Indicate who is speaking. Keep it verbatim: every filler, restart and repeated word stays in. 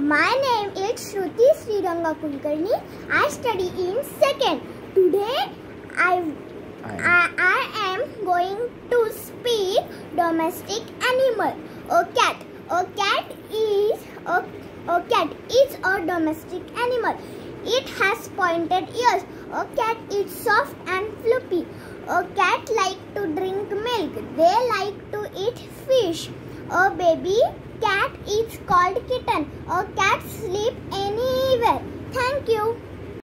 Speaker 1: My name is Shruti Sriranga Kulkarni. I study in second. Today I, I, I am going to speak domestic animal. A cat. A cat is a, a cat is a domestic animal. It has pointed ears. A cat is soft and fluffy. A cat like to drink milk. They like to eat fish. A baby cat is called kitten. A cat sleep anywhere. Thank you.